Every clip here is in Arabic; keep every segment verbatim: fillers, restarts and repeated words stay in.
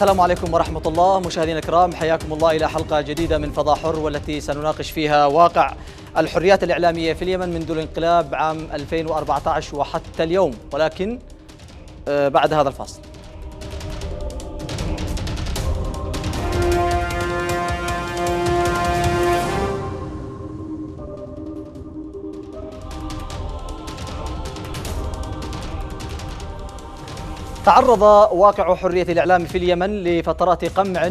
السلام عليكم ورحمة الله. مشاهدينا الكرام، حياكم الله إلى حلقة جديدة من فضاء حر، والتي سنناقش فيها واقع الحريات الإعلامية في اليمن منذ الانقلاب عام ألفين وأربعة عشر وحتى اليوم، ولكن بعد هذا الفاصل. تعرض واقع حرية الإعلام في اليمن لفترات قمع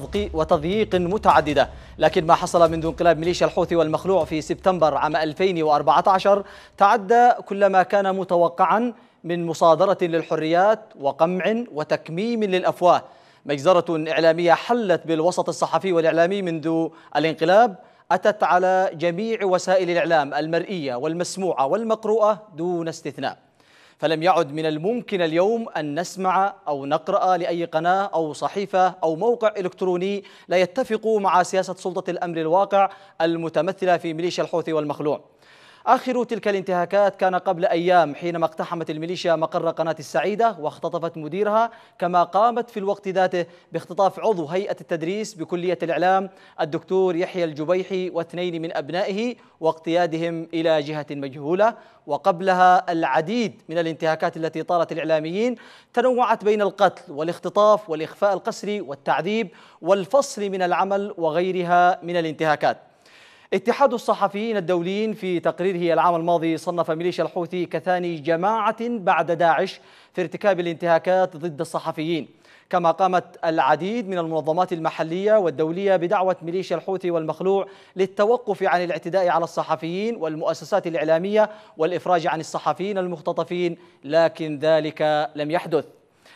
وتضييق متعددة، لكن ما حصل منذ انقلاب ميليشيا الحوثي والمخلوع في سبتمبر عام ألفين وأربعة عشر تعدى كل ما كان متوقعا من مصادرة للحريات وقمع وتكميم للأفواه. مجزرة إعلامية حلت بالوسط الصحفي والإعلامي منذ الانقلاب أتت على جميع وسائل الإعلام المرئية والمسموعة والمقروءة دون استثناء. فلم يعد من الممكن اليوم أن نسمع أو نقرأ لأي قناة أو صحيفة أو موقع إلكتروني لا يتفق مع سياسة سلطة الأمر الواقع المتمثلة في ميليشيا الحوثي والمخلوع. آخر تلك الانتهاكات كان قبل أيام، حينما اقتحمت الميليشيا مقر قناة السعيدة واختطفت مديرها، كما قامت في الوقت ذاته باختطاف عضو هيئة التدريس بكلية الإعلام الدكتور يحيى الجبيحي واثنين من أبنائه واقتيادهم إلى جهة مجهولة. وقبلها العديد من الانتهاكات التي طالت الإعلاميين، تنوعت بين القتل والاختطاف والإخفاء القسري والتعذيب والفصل من العمل وغيرها من الانتهاكات. اتحاد الصحفيين الدوليين في تقريره العام الماضي صنف ميليشيا الحوثي كثاني جماعة بعد داعش في ارتكاب الانتهاكات ضد الصحفيين، كما قامت العديد من المنظمات المحلية والدولية بدعوة ميليشيا الحوثي والمخلوع للتوقف عن الاعتداء على الصحفيين والمؤسسات الإعلامية والإفراج عن الصحفيين المختطفين، لكن ذلك لم يحدث.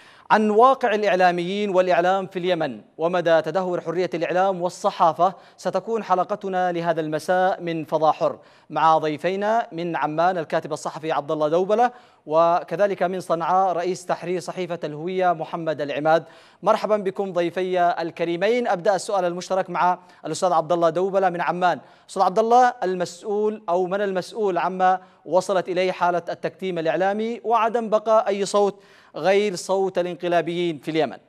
عن واقع الإعلاميين والإعلام في اليمن ومدى تدهور حرية الإعلام والصحافة ستكون حلقتنا لهذا المساء من فضاء حر، مع ضيفينا من عمان الكاتب الصحفي عبد الله دوبلة، وكذلك من صنعاء رئيس تحرير صحيفة الهوية محمد العماد. مرحبا بكم ضيفي الكريمين. أبدأ السؤال المشترك مع الأستاذ عبد الله دوبلة من عمان. أستاذ عبد الله، المسؤول أو من المسؤول عما وصلت إليه حالة التكتيم الإعلامي وعدم بقاء أي صوت غير صوت الانقلابيين في اليمن؟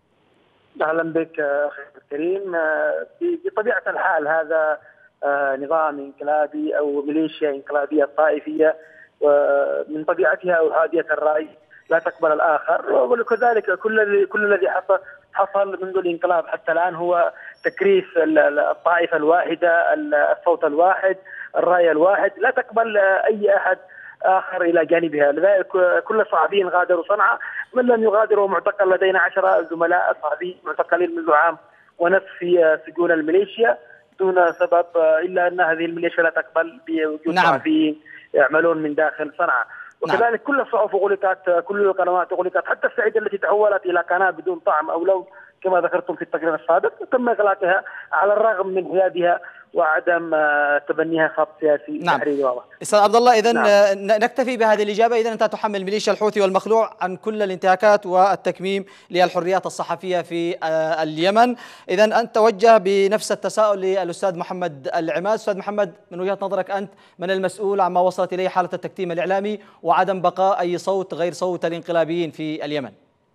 أهلا بك أخي الكريم. بطبيعة الحال هذا نظام انقلابي أو ميليشيا انقلابية طائفية، ومن طبيعتها أو هادية الرأي لا تقبل الآخر، وكذلك كل كل الذي حصل حصل منذ الانقلاب حتى الآن هو تكريس الطائفة الواحدة، الصوت الواحد، الرأي الواحد، لا تقبل أي أحد آخر إلى جانبها. لذلك كل الصحفيين غادروا صنعاء، من لم يغادروا معتقل. لدينا عشرة زملاء صحفيين معتقلين منذ عام ونصف في سجون الميليشيا دون سبب، إلا أن هذه الميليشيا لا تقبل بوجود نعم. صحفيين يعملون من داخل صنعاء. وكذلك نعم. كل الصحف غلقت، كل القنوات غلقت، حتى السعيدة التي تحولت إلى قناة بدون طعم أو لون كما ذكرتم في التقرير السابق تم إغلاقها على الرغم من حيادها وعدم تبنيها خط سياسي نعم. تحريري واضح. استاذ عبد الله، اذا نعم. نكتفي بهذه الاجابه. اذا انت تحمل ميليشيا الحوثي والمخلوع عن كل الانتهاكات والتكميم للحريات الصحفيه في اليمن. اذا انت توجه بنفس التساؤل للاستاذ محمد العماد. استاذ محمد، من وجهه نظرك انت، من المسؤول عما وصلت اليه حاله التكتيم الاعلامي وعدم بقاء اي صوت غير صوت الانقلابيين في اليمن؟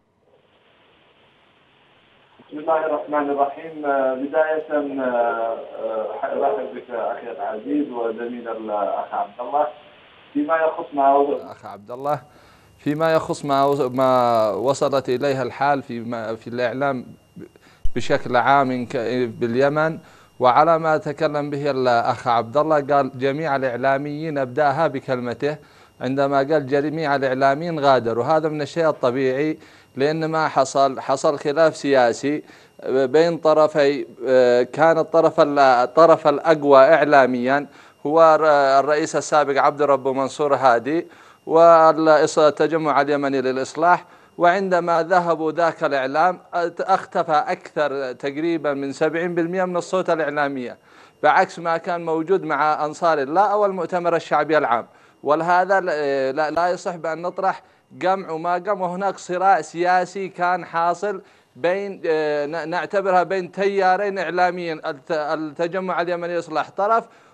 بسم الله الرحمن الرحيم. بداية أرحب بك أخي العزيز وزميل الأخ عبد الله. فيما يخص ما أخ عبد الله فيما يخص ما ما وصلت إليها الحال في في الإعلام بشكل عام باليمن، وعلى ما تكلم به الأخ عبد الله، قال جميع الإعلاميين، أبدأها بكلمته عندما قال جميع الإعلاميين غادروا. هذا من الشيء الطبيعي، لأن ما حصل حصل خلاف سياسي بين طرفي. كان الطرف الطرف الأقوى إعلاميا هو الرئيس السابق عبد الرب منصور هادي والتجمع اليمني للإصلاح، وعندما ذهبوا ذاك الإعلام اختفى أكثر تقريبا من سبعين بالمئة من الصوت الإعلامية، بعكس ما كان موجود مع أنصار الله أو المؤتمر الشعبي العام. ولهذا لا يصح بأن نطرح قمع وما قمع، وهناك صراع سياسي كان حاصل بين نعتبرها بين تيارين إعلاميين، التجمع اليمني للإصلاح طرف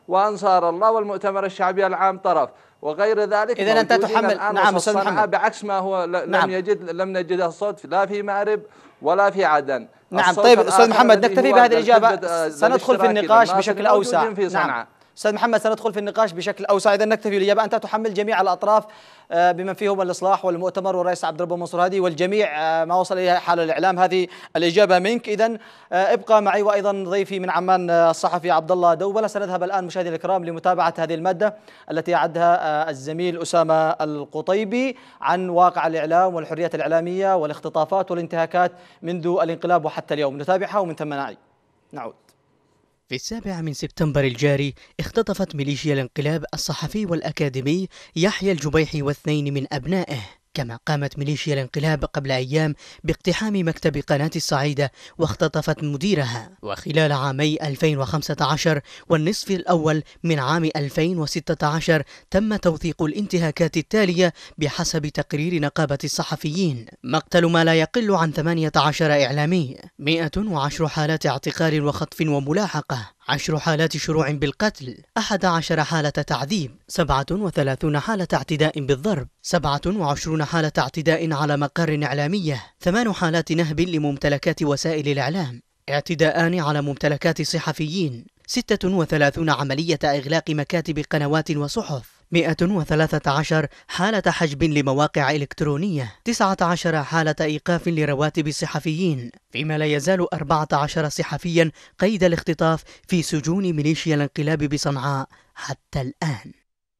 وأنصار الله والمؤتمر الشعبي العام طرف وغير ذلك. إذا أنت تحمل. نعم أستاذ محمد. بعكس ما هو لم نعم. يجد لم نجد الصوت لا في مأرب ولا في عدن. نعم طيب أستاذ محمد نكتفي بهذه الإجابة، سندخل في النقاش بشكل أوسع. نعم أستاذ محمد سندخل في النقاش بشكل أوسع. إذا نكتفي بالإجابة. أنت تحمل جميع الأطراف بمن فيهم الإصلاح والمؤتمر والرئيس عبد الرب منصور هادي والجميع ما وصل إليه حال الإعلام. هذه الإجابة منك. إذا ابقى معي وأيضا ضيفي من عمان الصحفي عبد الله دوبلة. سنذهب الآن مشاهدينا الكرام لمتابعة هذه المادة التي أعدها الزميل أسامة القطيبي عن واقع الإعلام والحريات الإعلامية والاختطافات والانتهاكات منذ الانقلاب وحتى اليوم. نتابعها ومن ثم نعود. في السابع من سبتمبر الجاري اختطفت ميليشيا الانقلاب الصحفي والأكاديمي يحيى الجبيحي واثنين من أبنائه، كما قامت ميليشيا الانقلاب قبل أيام باقتحام مكتب قناة الصعيدة واختطفت مديرها. وخلال عامي ألفين وخمسة عشر والنصف الأول من عام ألفين وستة عشر تم توثيق الانتهاكات التالية بحسب تقرير نقابة الصحفيين: مقتل ما لا يقل عن ثمانية عشر إعلامي، مئة وعشر حالات اعتقال وخطف وملاحقة، عشر حالات شروع بالقتل، أحد عشر حالة تعذيب، سبعة وثلاثون حالة اعتداء بالضرب، سبعة وعشرون حالة اعتداء على مقر إعلامية، ثمان حالات نهب لممتلكات وسائل الإعلام، اعتداءان على ممتلكات صحفيين، ستة وثلاثون عملية إغلاق مكاتب قنوات وصحف، مئة وثلاثة عشر حالة حجب لمواقع إلكترونية، تسعة عشر حالة إيقاف لرواتب الصحفيين، فيما لا يزال أربعة عشر صحفيا قيد الاختطاف في سجون ميليشيا الانقلاب بصنعاء حتى الآن.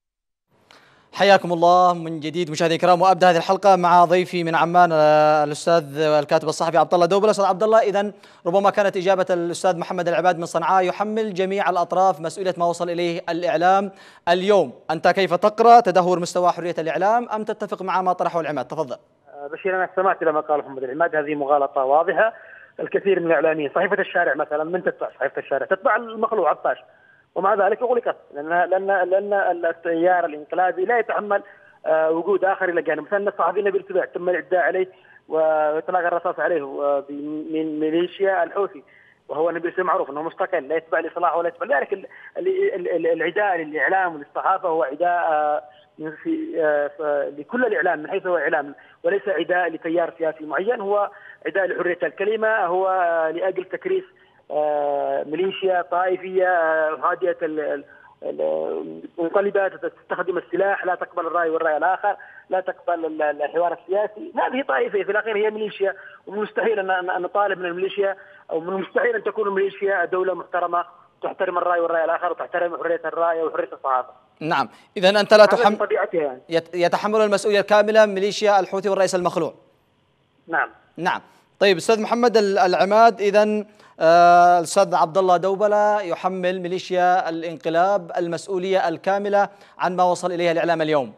حياكم الله من جديد مشاهدينا الكرام، وابدا هذه الحلقه مع ضيفي من عمان الاستاذ الكاتب الصحفي عبد الله دوبلة. استاذ عبد الله، اذا ربما كانت اجابه الاستاذ محمد العباد من صنعاء يحمل جميع الاطراف مسؤوليه ما وصل اليه الاعلام اليوم. انت كيف تقرا تدهور مستوى حريه الاعلام ام تتفق مع ما طرحه العماد؟ تفضل. بشير، انا استمعت الى ما قال محمد العماد، هذه مغالطه واضحه. الكثير من الاعلاميين، صحيفه الشارع مثلا، من تتبع صحيفه الشارع؟ تتبع المخلوع عطاش، ومع ذلك اغلقت لان لان لان التيار الانقلابي لا يتحمل وجود اخر الى جانب. مثلا الصحفي نبيل سبيع تم الاعتداء عليه وإطلاق الرصاص عليه من ميليشيا الحوثي، وهو نبيل سبيع معروف انه مستقل لا يتبع الاصلاح ولا يتبع. لذلك العداء للاعلام وللصحافه هو عداء في لكل الاعلام من حيث هو اعلام، وليس عداء لتيار سياسي معين، هو عداء لحريه الكلمه، هو لاجل تكريس ميليشيا طائفيه هادئه المنقلبه تستخدم السلاح، لا تقبل الراي والراي الاخر، لا تقبل الحوار السياسي. هذه طائفه في الاخير هي ميليشيا، ومن المستحيل ان نطالب من الميليشيا، او من المستحيل ان تكون الميليشيا دوله محترمه تحترم الراي والراي الاخر وتحترم حريه الراي وحريه الصحافه. نعم، اذا انت لا تحمل طبيعتها يعني. يتحمل المسؤوليه الكامله ميليشيا الحوثي والرئيس المخلوع. نعم نعم. طيب استاذ محمد العماد، اذا آه الاستاذ عبد الله دوبلة يحمل ميليشيا الانقلاب المسؤوليه الكامله عن ما وصل اليه الاعلام اليوم.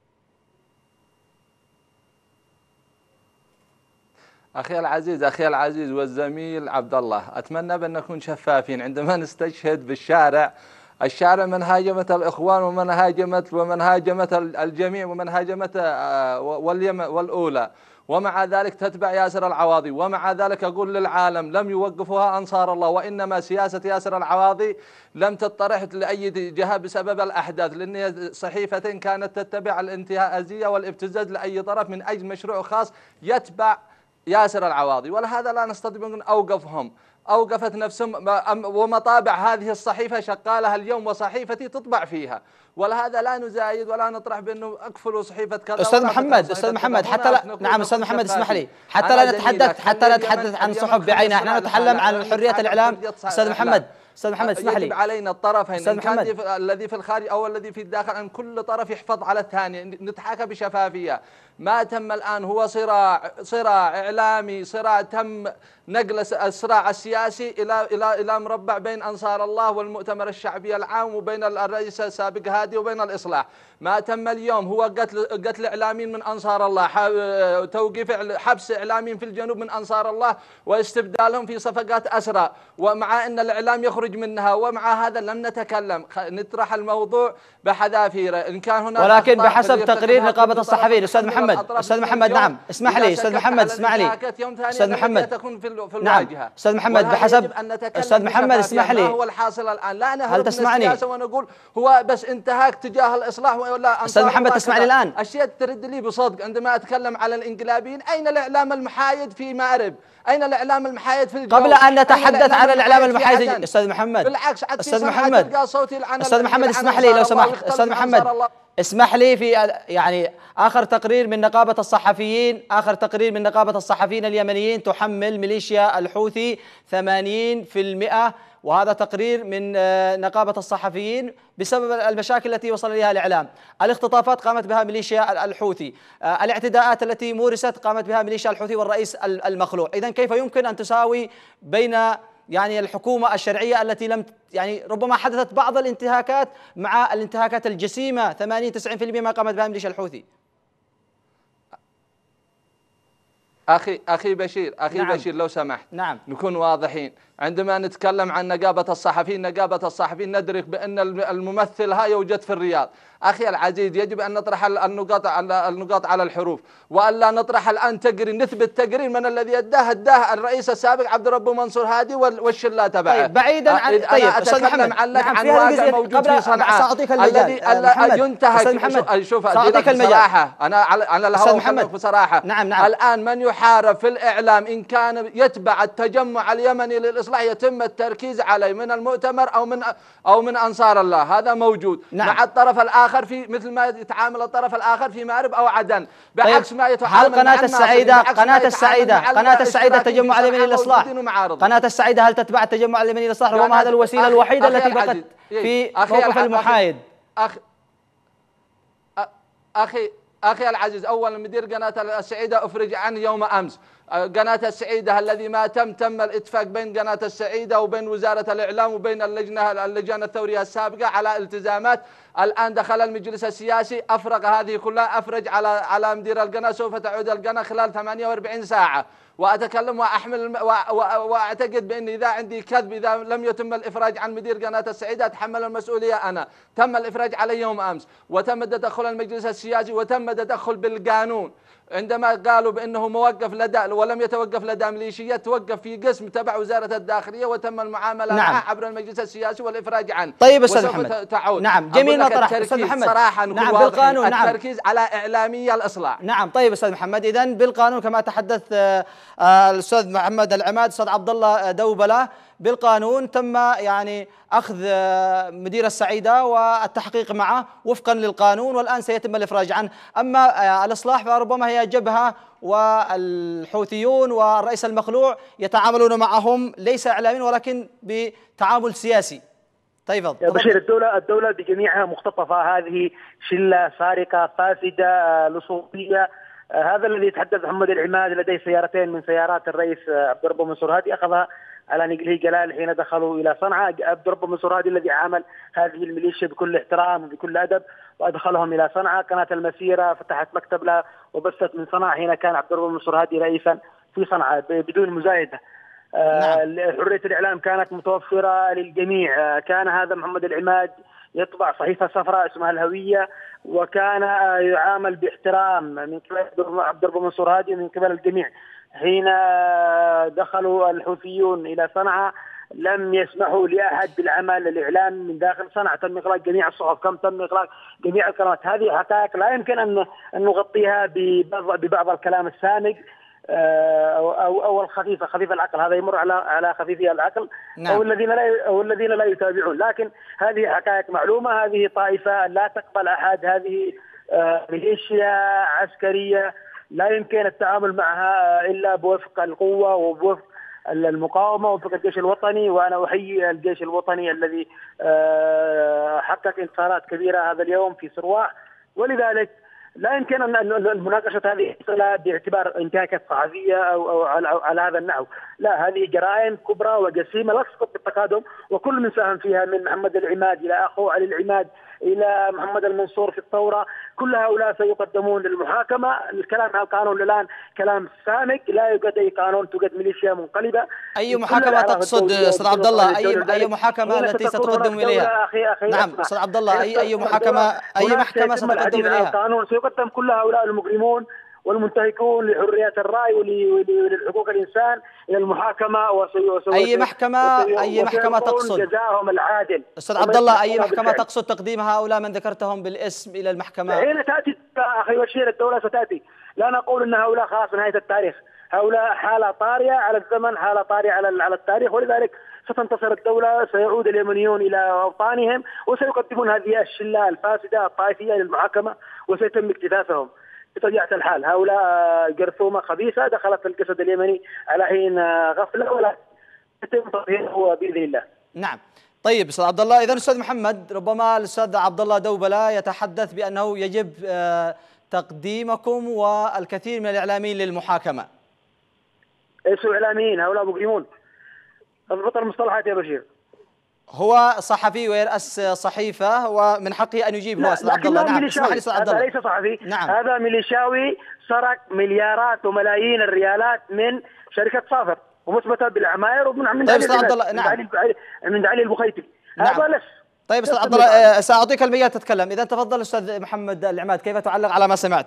أخي العزيز أخي العزيز والزميل عبد الله، أتمنى بأن نكون شفافين عندما نستشهد بالشارع. الشارع من هاجمت الإخوان ومن هاجمت ومن هاجمت الجميع ومن هاجمت والأولى، ومع ذلك تتبع ياسر العواضي. ومع ذلك أقول للعالم لم يوقفها أنصار الله، وإنما سياسة ياسر العواضي لم تطرح لأي جهة بسبب الأحداث، لأن صحيفة كانت تتبع الانتهازية والابتزاز لأي طرف من أجل مشروع خاص يتبع ياسر العواضي، ولهذا لا نستطيع أن أوقفهم. أوقفت نفسهم، ومطابع هذه الصحيفة شغالها اليوم وصحيفتي تطبع فيها، ولهذا لا نزايد ولا نطرح بأنه أكفلوا صحيفة كذا. أستاذ محمد أستاذ محمد حتى لا نعم أستاذ محمد اسمح لي، حتى لا نتحدث حتى لا نتحدث عن صحف بعينها، احنا نتكلم عن حرية الإعلام. أستاذ محمد أستاذ محمد اسمح لي، يجب علينا الطرفين إن كان الذي في الخارج أو الذي في الداخل أن كل طرف يحفظ على الثاني، نتحاكى بشفافية. ما تم الآن هو صراع صراع إعلامي، صراع تم نقل الصراع السياسي إلى إلى إلى مربع بين أنصار الله والمؤتمر الشعبي العام وبين الرئيس السابق هادي وبين الإصلاح. ما تم اليوم هو قتل قتل إعلاميين من أنصار الله، توقيف حبس إعلاميين في الجنوب من أنصار الله واستبدالهم في صفقات أسرى، ومع أن الإعلام يخرج منها، ومع هذا لم نتكلم، نطرح الموضوع بحذافيره. إن كان هناك ولكن بحسب تقرير نقابة الصحفيين. أستاذ محمد أستاذ محمد نعم اسمح لي أستاذ محمد اسمح لي أستاذ محمد في نعم. الواجهة. أستاذ محمد بحسب أستاذ محمد اسمح لي، ما هو الحاصل الآن؟ لا نهرب هل من تسمعني؟ السياسة ونقول هو بس انتهاك تجاه الإصلاح ولا أستاذ محمد تسمعني الآن؟ أشياء ترد لي بصدق عندما أتكلم على الإنقلابيين. أين الإعلام المحايد في مأرب؟ أين الإعلام المحايد في الجو؟ قبل أن نتحدث عن الإعلام المحايد أستاذ محمد، بالعكس أستاذ محمد أستاذ محمد اسمح لي لو سمحت أستاذ محمد اسمح لي في يعني آخر تقرير من نقابة الصحفيين آخر تقرير من نقابة الصحفيين اليمنيين تحمل ميليشيا الحوثي ثمانين بالمئة، وهذا تقرير من نقابة الصحفيين بسبب المشاكل التي وصل إليها الإعلام. الاختطافات قامت بها ميليشيا الحوثي، الاعتداءات التي مورست قامت بها ميليشيا الحوثي والرئيس المخلوع. إذن كيف يمكن أن تساوي بين يعني الحكومة الشرعية التي لم يعني ربما حدثت بعض الانتهاكات مع الانتهاكات الجسيمة ثمانين تسعين بالمئة ما قامت بها ميليشيا الحوثي؟ أخي أخي بشير أخي نعم. بشير لو سمحت نعم. نكون واضحين. عندما نتكلم عن نقابة الصحفيين نقابة الصحفيين ندرك بأن الممثل ها يوجد في الرياض. أخي العزيز يجب أن نطرح النقاط النقاط على الحروف، وألا نطرح الآن تقرير نثبت تقرير من الذي أداه أداه الرئيس السابق عبد الرب منصور هادي والشلة تبعه. طيب بعيدا عن طيب أستاذ محمد عن نعم عن واقع موجود في صنعاء الذي ينتهك. شوف بصراحة أنا على على الهواء بصراحة نعم نعم. الآن من يحارب في الإعلام إن كان يتبع التجمع اليمني للإصلاح يتم التركيز عليه من المؤتمر أو من أو من أنصار الله، هذا موجود نعم. مع الطرف الآخر في مثل ما يتعامل الطرف الآخر في مأرب أو عدن، بعكس طيب ما يتعامل هل قناة السعيدة قناة السعيدة قناة السعيدة التجمع اليمني للإصلاح قناة السعيدة هل تتبع التجمع اليمني للإصلاح؟ ربما هذا الوسيلة الوحيدة التي بقت في موقف المحايد. أخي أخي أخي العزيز، أولا مدير قناة السعيدة أفرج عنه يوم أمس. قناة السعيدة الذي ما تم تم الاتفاق بين قناة السعيدة وبين وزارة الإعلام وبين اللجنة اللجان الثورية السابقة على التزامات. الآن دخل المجلس السياسي أفرغ هذه كلها، أفرج على على مدير القناة، سوف تعود القناة خلال ثمانية وأربعين ساعة. وأتكلم وأحمل وأعتقد بأن إذا عندي كذب إذا لم يتم الإفراج عن مدير قناة السعيدة أتحمل المسؤولية أنا. تم الإفراج عليه يوم أمس، وتم تدخل المجلس السياسي، وتم تدخل بالقانون عندما قالوا بأنه موقف لدى ولم يتوقف لدى ميليشيا، توقف في قسم تبع وزارة الداخلية وتم المعاملة نعم. معه عبر المجلس السياسي والإفراج عنه. طيب أستاذ محمد تعود. نعم جميل مطرح أستاذ محمد. صراحة نعم بالقانون نعم. التركيز على إعلامية الإصلاح. نعم طيب أستاذ محمد، إذن بالقانون كما تحدث الأستاذ محمد العماد أستاذ عبد الله دوبلة، بالقانون تم يعني أخذ مدير السعيدة والتحقيق معه وفقا للقانون، والآن سيتم الإفراج عنه. أما الإصلاح فربما هي جبهة، والحوثيون والرئيس المخلوع يتعاملون معهم ليس إعلاميا ولكن بتعامل سياسي. طيب يا بشير، الدولة الدولة بجميعها مختطفة، هذه شلة سارقة فاسدة لصوصية. هذا الذي يتحدث محمد العماد لديه سيارتين من سيارات الرئيس عبد الرب منصور هادي أخذها على نقله جلال حين دخلوا إلى صنعاء. عبد الرب منصور هادي الذي عامل هذه الميليشيا بكل احترام وبكل أدب وأدخلهم إلى صنعاء. قناة المسيرة فتحت مكتب له وبثت من صنعاء حين كان عبد الرب منصور هادي رئيسا في صنعاء بدون مزايدة. نعم. حرية الإعلام كانت متوفرة للجميع. كان هذا محمد العماد يطبع صحيفة صفراء اسمها الهوية، وكان يعامل باحترام من قبل عبد الرب منصور هادي من قبل الجميع. حين دخلوا الحوثيون إلى صنعاء لم يسمحوا لأحد بالعمل الإعلام من داخل صنعاء، تم إغلاق جميع الصحف، كم تم إغلاق جميع القنوات. هذه حقائق لا يمكن أن نغطيها ببعض الكلام السامج أو أو أو الخفيف خفيف العقل، هذا يمر على على خفيفي العقل. نعم. أو الذين لا أو الذين لا يتابعون، لكن هذه حقائق معلومة. هذه طائفة لا تقبل أحد، هذه ميليشيا عسكرية لا يمكن التعامل معها إلا بوفق القوة وبوفق المقاومة وفق الجيش الوطني. وأنا أحيي الجيش الوطني الذي حقق انتصارات كبيرة هذا اليوم في سرواع، ولذلك لا يمكن أن المناقشة هذه باعتبار انتهاكات صحفية أو, أو على, على هذا النحو. لا، هذه جرائم كبرى وجسيمة لا تسقط بالتقادم، وكل من ساهم فيها من محمد العماد إلى أخوه علي العماد إلى محمد المنصور في الثورة، كل هؤلاء سيقدمون للمحاكمة. الكلام عن القانون الآن كلام سامج، لا يوجد أي قانون، توجد ميليشيا منقلبة. أي محاكمة تقصد أستاذ عبد الله؟ أي أي محاكمة التي ستقدم إليها؟ أخي أخي نعم أستاذ عبد الله، أي أي محاكمة أي محكمة ستقدم إليها؟ القانون سيقدم كل هؤلاء المجرمون والمنتهكون لحريات الرأي ولحقوق الإنسان إلى المحاكمة. وسي أي محكمة وسي أي محكمة تقصد؟ جزاهم العادل. أستاذ عبد الله، أي محكمة تقصد تقديم هؤلاء من ذكرتهم بالاسم إلى المحكمة؟ حين تأتي أخي وشير الدولة ستأتي، لا نقول أن هؤلاء خلاص نهاية التاريخ، هؤلاء حالة طارئة على الزمن، حالة طارئة على على التاريخ، ولذلك ستنتصر الدولة، سيعود اليمنيون إلى أوطانهم وسيقدمون هذه الشلة الفاسدة الطائفية للمحاكمة وسيتم اكتفافهم. بطبيعة الحال هؤلاء جرثومة خبيثة دخلت الجسد اليمني على حين غفلة، ولا يتم تطهيره بإذن الله. نعم. طيب أستاذ عبد الله، إذن أستاذ محمد، ربما الأستاذ عبد الله دوبلة يتحدث بأنه يجب تقديمكم والكثير من الإعلاميين للمحاكمة. ليسوا إعلاميين، هؤلاء مجرمون. اضبط المصطلحات يا بشير. هو صحفي ويرأس صحيفة ومن حقه أن يجيب. هو أستاذ عبد الله. نعم، اسمح لي أستاذ عبد الله. هذا ليس صحفي. نعم. هذا ميليشياوي سرق مليارات وملايين الريالات من شركة صافر ومثبتة بالعماير ومن من طيب أستاذ عبد الله. نعم. من علي البخيتي. نعم. هذا لس. طيب أستاذ عبد الله، سأعطيك المياه تتكلم. إذا تفضل أستاذ محمد العماد، كيف تعلق على ما سمعت؟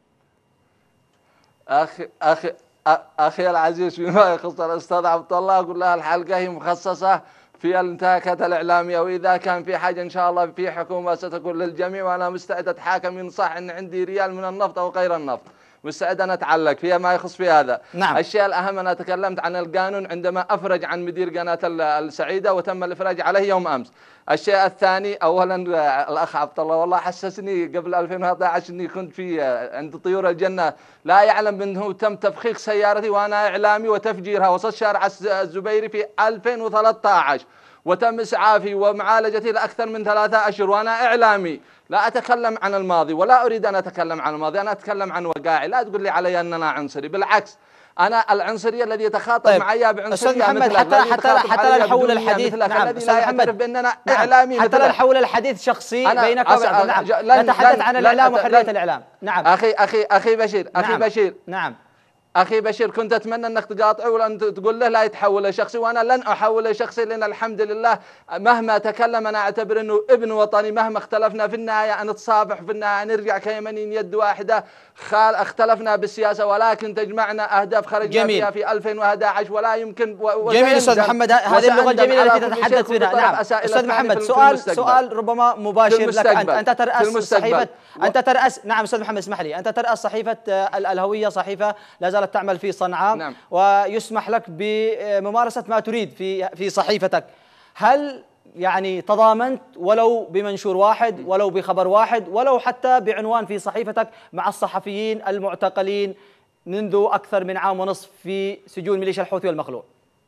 أخي أخي أخي العزيز، فيما يخص الأستاذ عبد الله أقول لها الحلقة هي مخصصة في الانتهاكات الإعلامية، وإذا كان في حاجة إن شاء الله في حكومة ستكون للجميع، وأنا مستعد أتحاكم إن صح إن عندي ريال من النفط أو غير النفط، مستعد أن أتعلق فيما ما يخص في هذا. نعم. الشيء الأهم أنا تكلمت عن القانون عندما أفرج عن مدير قناة السعيدة وتم الإفراج عليه يوم أمس. الشيء الثاني، أولا الأخ عبد الله والله حسسني قبل ألفين وأحد عشر إني كنت في عند طيور الجنة، لا يعلم أنه تم تفخيخ سيارتي وأنا إعلامي وتفجيرها وسط شارع الزبيري في ألفين وثلاثة عشر، وتم إسعافي ومعالجتي لأكثر من ثلاثة أشهر وأنا إعلامي. لا أتكلم عن الماضي ولا أريد أن أتكلم عن الماضي، أنا أتكلم عن وقائع. لا تقول لي علي أننا عنصري، بالعكس أنا العنصرية الذي يتخاطب طيب. معي بعنصرية أستاذ محمد، حتى حتى حتى لا نحول الحديث. نعم الذي لا يعترف بأننا نعم. إعلامي، حتى لا نحول الحديث شخصي بينك وبين. نعم. نتحدث عن الإعلام وحرية الإعلام. نعم. أخي أخي أخي بشير أخي نعم. بشير نعم. أخي بشير، كنت أتمنى أنك تقاطعه ولأن تقول له لا يتحول لشخصي، وأنا لن أحول لشخصي، لأن الحمد لله مهما تكلم أنا أعتبر أنه ابن وطني، مهما اختلفنا في النهاية نتصافح، في النهاية نرجع كيمنين يد واحدة. اختلفنا بالسياسة ولكن تجمعنا أهداف خرجنا فيها في ألفين وأحد عشر، ولا يمكن. جميل أستاذ محمد، هذه اللغة الجميلة التي تتحدث بها. نعم أستاذ محمد، سؤال سؤال ربما مباشر لك. أنت أنت ترأس صحيفة أنت ترأس نعم أستاذ محمد اسمح لي، أنت ترأس صحيفة الهوية، صحيفة لا زالت تعمل في صنعاء. نعم. ويسمح لك بممارسة ما تريد في في صحيفتك. هل يعني تضامنت ولو بمنشور واحد، ولو بخبر واحد، ولو حتى بعنوان في صحيفتك مع الصحفيين المعتقلين منذ أكثر من عام ونصف في سجون ميليشيا الحوثي والمخلوع؟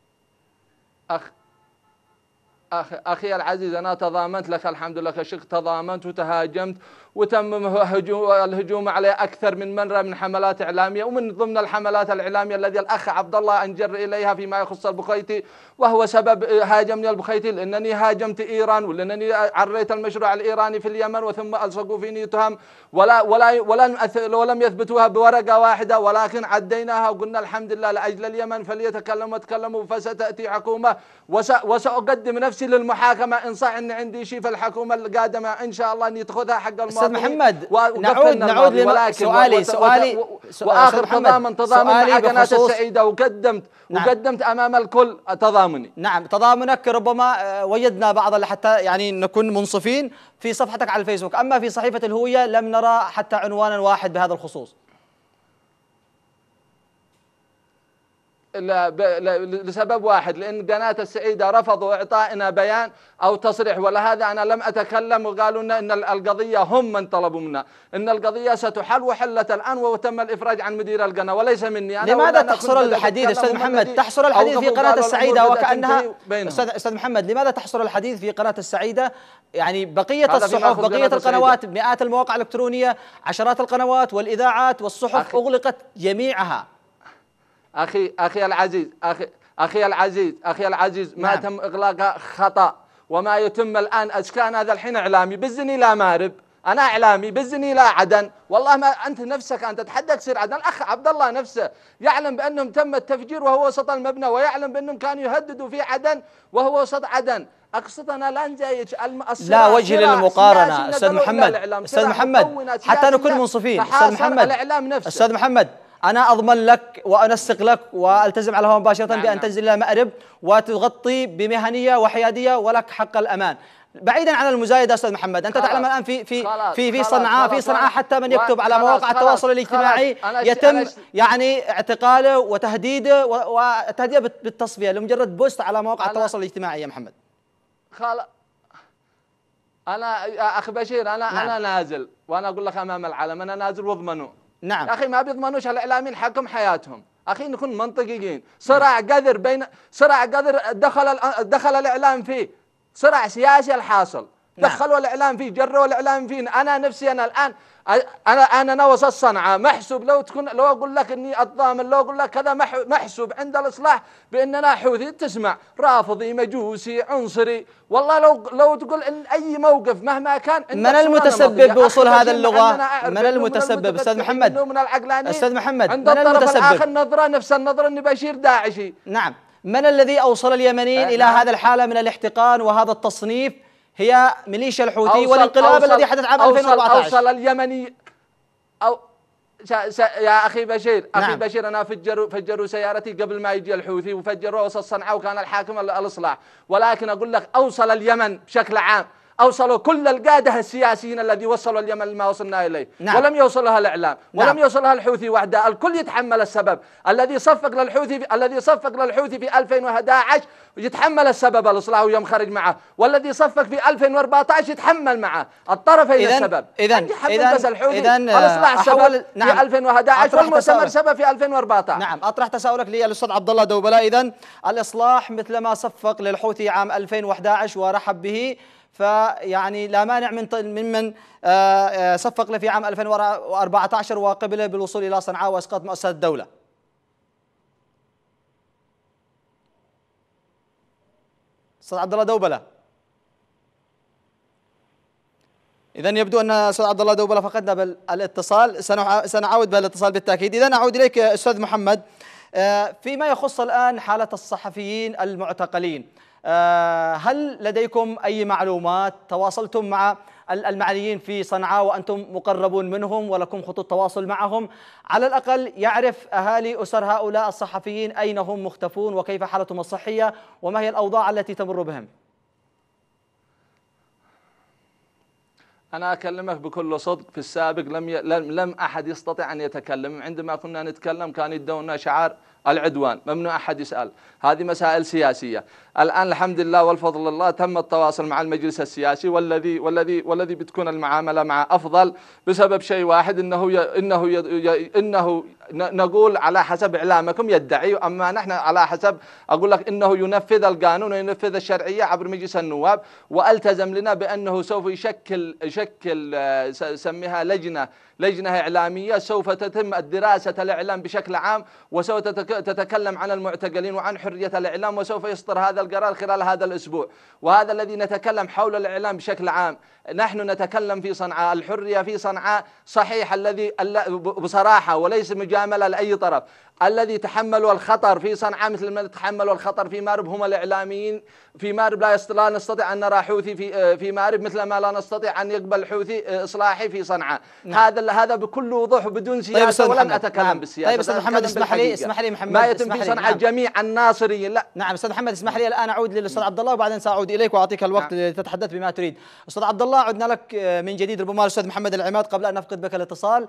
أخ أخي, أخي العزيز، أنا تضامنت لك الحمد لله كشق، تضامنت وتهاجمت وتم الهجوم علي أكثر من مرة من حملات إعلامية، ومن ضمن الحملات الإعلامية الذي الأخ عبد الله أنجر إليها فيما يخص البخيتي، وهو سبب هاجمني البخيتي لأنني هاجمت إيران ولأنني عريت المشروع الإيراني في اليمن، وثم ألصقوا فيني تهم ولا ولا ولم ولم يثبتوها بورقة واحدة، ولكن عديناها وقلنا الحمد لله لأجل اليمن فليتكلموا وتكلموا، فستأتي حكومة وسأقدم نفسي للمحاكمة إن صح أن عندي شيء في الحكومة القادمة إن شاء الله أن تأخذها حق المواطنين. أستاذ محمد، نعود نعود لسؤالي سؤالي وآخر تضامن تضامن مع قناة السعيدة، وقدمت نعم. وقدمت أمام الكل تضامني. نعم تضامنك ربما وجدنا بعض حتى يعني نكون منصفين في صفحتك على الفيسبوك، أما في صحيفة الهوية لم نرى حتى عنوانا واحد بهذا الخصوص. لسبب واحد، لأن قناة السعيدة رفضوا إعطائنا بيان أو تصريح، ولهذا أنا لم أتكلم، وقالوا لنا إن القضية هم من طلبوا منا إن القضية ستحل وحلت الآن وتم الإفراج عن مدير القناة وليس مني أنا. لماذا تحصر الحديث أستاذ محمد، تحصر الحديث في قناة السعيدة وكأنها أستاذ أستاذ محمد، لماذا تحصر الحديث في قناة السعيدة؟ يعني بقية الصحف، بقية القنوات، مئات المواقع الإلكترونية، عشرات القنوات والإذاعات والصحف أخي. أغلقت جميعها. أخي أخي العزيز أخي أخي العزيز أخي العزيز ما نعم. تم إغلاقها خطأ، وما يتم الآن أشكان هذا الحين إعلامي بزني لا مارب، أنا إعلامي بزني لا عدن، والله ما أنت نفسك أنت تتحدى تصير عدن. الأخ عبد الله نفسه يعلم بأنهم تم التفجير وهو وسط المبنى، ويعلم بأنهم كانوا يهددوا في عدن وهو وسط عدن. اقصد انا الان جاي لا وجه للمقارنه استاذ محمد. استاذ محمد حتى نكون منصفين استاذ محمد. الاعلام نفسه استاذ محمد انا اضمن لك وانسق لك والتزم على الهواء مباشره نعم بان نعم. تنزل الى مأرب وتغطي بمهنيه وحياديه ولك حق الامان. بعيدا عن المزايده استاذ محمد، انت تعلم الان في في في في صنعاء في صنعاء حتى من يكتب على مواقع التواصل الاجتماعي يتم يعني اعتقاله وتهديده وتهديده بالتصفيه لمجرد بوست على مواقع التواصل الاجتماعي يا محمد. خلاص انا يا اخي بشير انا نعم. انا نازل وانا اقول لك امام العالم انا نازل واضمنوا. نعم يا اخي ما بيضمنوش الاعلاميين حقهم حياتهم، اخي نكون منطقيين. صراع قذر بين صراع قذر دخل دخل الاعلام فيه، صراع سياسي الحاصل نعم. دخلوا الاعلام فيه، جروا الاعلام فيه. انا نفسي انا الان انا انا انا وسط صنعاء محسوب، لو تكون لو اقول لك اني الضامن، لو اقول لك كذا محسوب عند الاصلاح باننا حوثي، تسمع رافضي مجوسي عنصري. والله لو لو تقول ان اي موقف مهما كان من المتسبب بوصول هذا اللغه؟ من المتسبب استاذ محمد؟ من العقلانيين استاذ محمد عند من الطرف المتسبب؟ الاخر نظره نفس النظره ان بشير داعشي. نعم. من الذي اوصل اليمنيين الى نعم. هذا الحالة من الاحتقان وهذا التصنيف؟ هي ميليشيا الحوثي والانقلاب الذي حدث عام ألفين وأربعة عشر. اوصل اليمني او شا شا يا اخي بشير اخي نعم. بشير انا فجروا فجروا سيارتي قبل ما يجي الحوثي وفجروا وسط صنعاء وكان الحاكم الاصلاح، ولكن اقول لك اوصل اليمن بشكل عام، اوصلوا كل القاده السياسيين الذي وصلوا اليمن لما وصلنا اليه نعم. ولم يوصلها الاعلام ولم نعم. يوصلها الحوثي وحده. الكل يتحمل السبب. الذي صفق للحوثي في... الذي صفق للحوثي في ألفين وأحد عشر يتحمل السبب الاصلاح ويوم خرج معه، والذي صفق في ألفين وأربعة عشر يتحمل معه. الطرفين السبب. اذا اذا بس الحوثي الاصلاح سبب نعم. في ألفين وأحد عشر والمؤتمر سبب في ألفين وأربعة عشر. نعم اطرح تساؤلك للاستاذ عبد الله دوبله. اذا الاصلاح مثلما صفق للحوثي عام ألفين وأحد عشر ورحب به، فيعني لا مانع من ممن صفق له في عام ألفين وأربعة عشر وقبل بالوصول الى صنعاء واسقاط مؤسسات الدوله. استاذ عبد الله دوبله. اذا يبدو ان استاذ عبد الله دوبله فقدنا بالاتصال، سنعود بالاتصال بالتاكيد. اذا اعود اليك استاذ محمد فيما يخص الان حاله الصحفيين المعتقلين. هل لديكم أي معلومات؟ تواصلتم مع المعنيين في صنعاء وأنتم مقربون منهم ولكم خطوط تواصل معهم؟ على الأقل يعرف أهالي أسر هؤلاء الصحفيين أين هم مختفون وكيف حالتهم الصحية وما هي الأوضاع التي تمر بهم؟ أنا أكلمك بكل صدق، في السابق لم ي... لم لم أحد يستطيع أن يتكلم. عندما كنا نتكلم كان يدونا شعار العدوان، ممنوع أحد يسأل. هذه مسائل سياسية. الآن الحمد لله والفضل لله تم التواصل مع المجلس السياسي، والذي والذي والذي بتكون المعاملة معه أفضل بسبب شيء واحد، إنه ي... إنه ي... ي... إنه نقول على حسب إعلامكم يدعي، أما نحن على حسب أقول لك إنه ينفذ القانون وينفذ الشرعية عبر مجلس النواب، والتزم لنا بأنه سوف يشكل يشكل سميها لجنة لجنة إعلامية سوف تتم الدراسة الإعلام بشكل عام، وسوف تتكلم عن المعتقلين وعن حرية الإعلام، وسوف يصدر هذا القرار خلال هذا الأسبوع. وهذا الذي نتكلم حول الإعلام بشكل عام. نحن نتكلم في صنعاء، الحرية في صنعاء صحيح، الذي بصراحة وليس مجاملة لأي طرف، الذي تحملوا الخطر في صنعاء مثل ما تحملوا الخطر في مأرب هم الإعلاميين. في مأرب لا, لا نستطيع أن نرى حوثي في في مأرب مثل ما لا نستطيع أن يقبل حوثي إصلاحي في صنعاء. نعم. هذا هذا بكل وضوح وبدون سياسة. طيب ولم أتكلم نعم. بالسياسة. طيب أستاذ محمد اسمح لي اسمح لي محمد ما يتم في صنعاء نعم. جميع الناصريين لا نعم. أستاذ محمد اسمح لي الآن أعود للأستاذ عبد الله وبعدين سأعود إليك وأعطيك الوقت نعم. لتتحدث بما تريد. أستاذ عبد الله عدنا لك من جديد، ربما الأستاذ محمد العماد قبل أن نفقد بك الاتصال.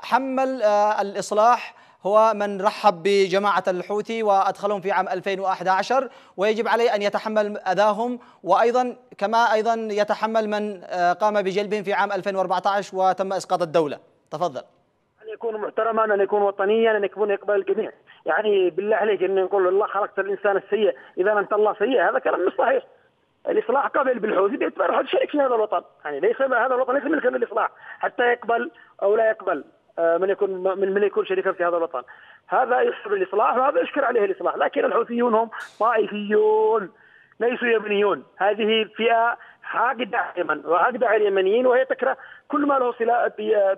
حمل الإصلاح هو من رحب بجماعة الحوثي وأدخلهم في عام ألفين وأحد عشر، ويجب عليه أن يتحمل أذاهم، وأيضا كما أيضا يتحمل من قام بجلبهم في عام ألفين وأربعة عشر وتم إسقاط الدولة. تفضل. أن يكون محترما، أن يكون وطنيا، أن يكون يقبل الجميع. يعني بالله عليك أن نقول الله خلقت الإنسان السيء إذا أنت الله سيء، هذا كلام مش صحيح. الإصلاح قبل بالحوثي باعتباره شريك في هذا الوطن، يعني ليس هذا الوطن ليس ملكا للإصلاح حتى يقبل أو لا يقبل من يكون من من يكون شريكا في هذا الوطن. هذا يحسب الإصلاح وهذا يشكر عليه الإصلاح، لكن الحوثيون هم طائفيون ليسوا يمنيون. هذه فئة حاقدة على اليمن وحاقدة على اليمنيين، وهي تكره كل ما له صلة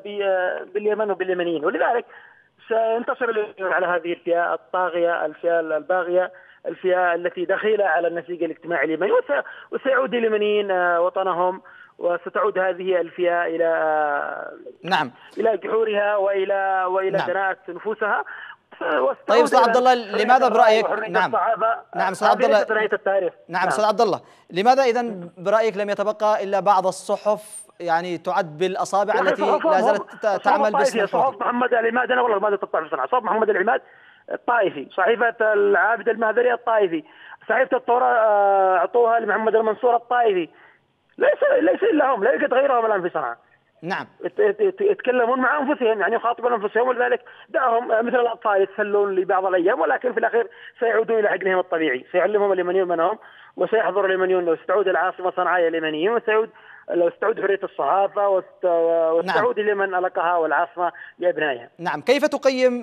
باليمن وباليمنيين، ولذلك سينتصر على هذه الفئة الطاغية الفئة الباغية الفئة التي دخيلة على النسيج الاجتماعي اليمني، وسيعود اليمنيين وطنهم، وستعود هذه الفئة إلى نعم إلى جحورها وإلى وإلى نعم. دناءة نفوسها. طيب استاذ عبد الله، لماذا برايك نعم نعم استاذ عبد الله نعم استاذ عبد الله لماذا اذا برايك لم يتبقى الا بعض الصحف يعني تعد بالاصابع التي لا زالت تعمل باسم صحف محمد العماد؟ انا والله ما تقطع في صنعاء. صحف محمد العماد الطائفي، صحيفه العابد المهذري الطائفي، صحيفه الثوره اعطوها لمحمد المنصور الطائفي. ليس ليس الا هم، لا يوجد غيرهم الان في صنعاء. نعم يتكلمون مع انفسهم، يعني يخاطبون انفسهم، ولذلك دعهم مثل الاطفال يتسلون لبعض الايام، ولكن في الاخير سيعودون الى حقنهم الطبيعي. سيعلمهم اليمنيون من هم، وسيحضر اليمنيون لو استعود العاصمه صنعاء اليمنيين، وسيعود لو استعود حريه الصحافه، واستعود نعم. اليمن القها والعاصمه لابنائها. نعم، كيف تقيم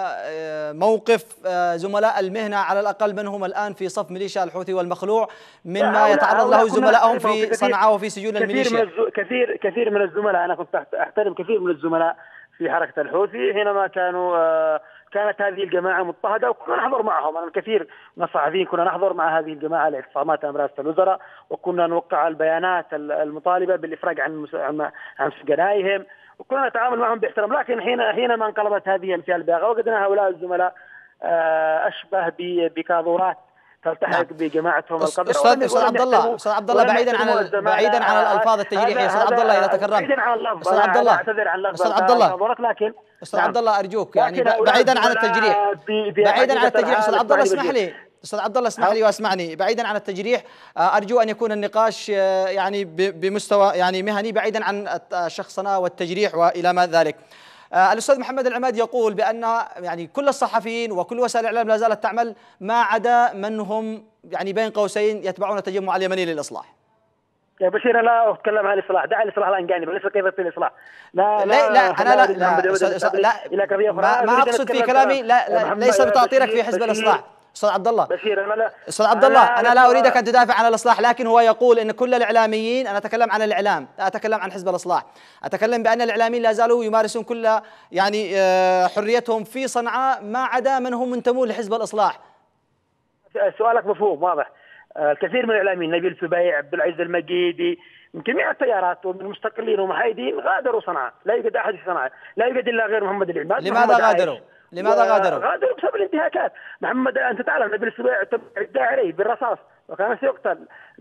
موقف زملاء المهنه على الاقل منهم الان في صف ميليشيا الحوثي والمخلوع مما يتعرض له زملائهم في صنعاء وفي سجون الميليشيا؟ كثير من كثير كثير من الزملاء، انا كنت احترم كثير من الزملاء في حركه الحوثي حينما كانوا كانت هذه الجماعه مضطهده، وكنا نحضر معهم. انا الكثير من الصحفيين كنا نحضر مع هذه الجماعه لاعتصامات امام رئاسه الوزراء، وكنا نوقع البيانات المطالبه بالافراج عن عن سجنائهم، وكنا نتعامل معهم باحترام. لكن حين حينما انقلبت هذه الفئه الباغيه وجدنا هؤلاء الزملاء اشبه بكاظورات تلتحق نعم. بجماعتهم القدر. استاذ استاذ عبد الله استاذ عبد الله بعيدا عن بعيدا عن الالفاظ التجريحيه استاذ عبد الله اذا تكرمت بعيدا عن اللفظ استاذ عبد الله اعتذر عن اللفظ استاذ عبد الله لكن استاذ عبد الله ارجوك يعني بعيدا عن التجريح بعيدا عن التجريح استاذ عبد الله اسمح لي استاذ عبد الله اسمح لي واسمعني بعيدا عن التجريح ارجو ان يكون النقاش يعني بمستوى يعني مهني بعيدا عن الشخصنه والتجريح والى ما ذلك. الأستاذ محمد العماد يقول بأن يعني كل الصحفيين وكل وسائل الإعلام لا زالت تعمل ما عدا من هم يعني بين قوسين يتبعون التجمع اليمني للإصلاح. يا بشير لا أتكلم عن الإصلاح، دع الإصلاح الآن جانبا، ليس كيف في الإصلاح. لا لا لا أنا لا لا, لا ما, ما أقصد في كلامي لا, لا ليس بتعطيلك في حزب الإصلاح. استاذ عبد الله بشير انا لا استاذ عبد الله انا لا اريدك ان تدافع عن الاصلاح، لكن هو يقول ان كل الاعلاميين، انا اتكلم عن الاعلام لا اتكلم عن حزب الاصلاح، اتكلم بان الاعلاميين لا زالوا يمارسون كل يعني حريتهم في صنعاء ما عدا من هم منتمون لحزب الاصلاح. سؤالك مفهوم واضح. الكثير من الاعلاميين نبيل سبيع، عبد العزيز المجيدي، من جميع التيارات ومن مستقلين ومحايدين غادروا صنعاء، لا يوجد احد في صنعاء، لا يوجد الا غير محمد العماد. لماذا غادروا؟ لماذا غادروا؟ غادروا بسبب الانتهاكات. محمد انت تعلم نبيل السبيع اعتدى عليه بالرصاص وكان سيقتل.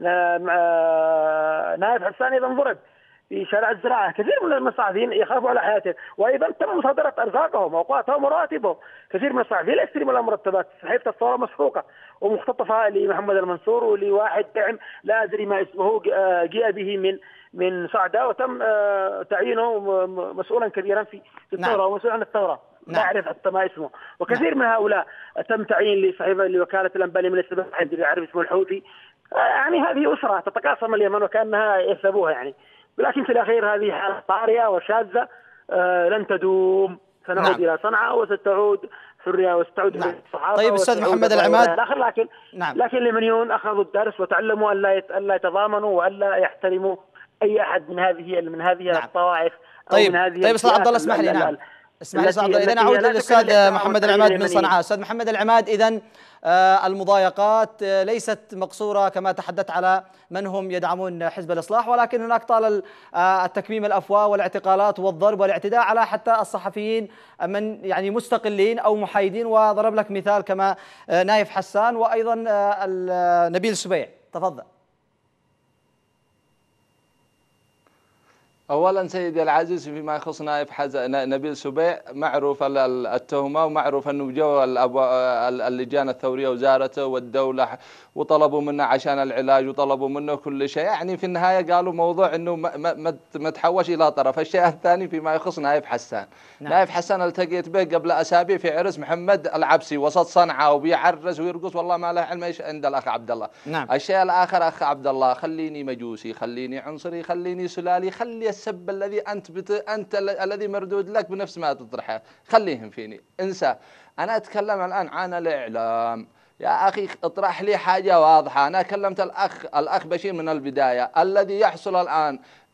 نايف حسان ايضا ضرب في شارع الزراعه. كثير من الصحفيين يخافوا على حياتهم، وايضا تم مصادره ارزاقهم واوقاتهم وراتبهم. كثير من الصحفيين لا يستلموا المرتبات. صحيفه الثوره مسحوقه ومختطفه لمحمد المنصور ولواحد دعم لا ادري ما اسمه جاء به من من صعده، وتم تعيينه مسؤولا كبيرا في الثوره ومسؤول عن الثوره. لا أعرف حتى ما اسمه. وكثير من هؤلاء تم تعيين لصحيفة لوكالة الأنباء اليمنية السابقة يعرف اسمه الحوثي. يعني هذه أسرة تتقاسم اليمن وكأنها يحسبوها يعني، ولكن في الأخير هذه حالة طارئة وشاذة آه لن تدوم. سنعود نعم. إلى صنعاء وستعود حرية وستعود نعم. طيب أستاذ محمد العماد، لكن نعم. لكن اليمنيون أخذوا الدرس وتعلموا ألا ألا يتضامنوا وألا يحترموا أي أحد من هذه من هذه نعم. الطوائف. طيب طيب أستاذ عبد الله اسمح لي نعم اسمح لي استاذ عبد الله. اذا نعود للاستاذ محمد العماد من صنعاء. استاذ محمد العماد، اذا المضايقات ليست مقصوره كما تحدثت على من هم يدعمون حزب الاصلاح، ولكن هناك طال التكميم الافواه والاعتقالات والضرب والاعتداء على حتى الصحفيين من يعني مستقلين او محايدين، وضرب لك مثال كما نايف حسان وايضا نبيل سبيع. تفضل. أولا سيدي العزيز فيما يخص نايف نبيل سبيع معروف التهمة ومعروف أنه جو اللجان الثورية وزارته والدولة وطلبوا منه عشان العلاج وطلبوا منه كل شيء. يعني في النهاية قالوا موضوع أنه ما ما تحوش إلى طرف. الشيء الثاني فيما يخص نايف حسان. نعم. نايف حسان التقيت به قبل أسابيع في عرس محمد العبسي وسط صنعاء وبيعرس ويرقص، والله ما له علم ايش عند الأخ عبد الله. نعم. الشيء الآخر أخ عبد الله، خليني مجوسي، خليني عنصري، خليني سلالي، خلي السب الذي أنت بت... أنت الذي مردود لك بنفس ما تطرحه خليهم فيني، انسى. أنا أتكلم الآن عن الإعلام يا أخي، اطرح لي حاجة واضحة. أنا كلمت الأخ الأخ بشير من البداية. الذي يحصل الآن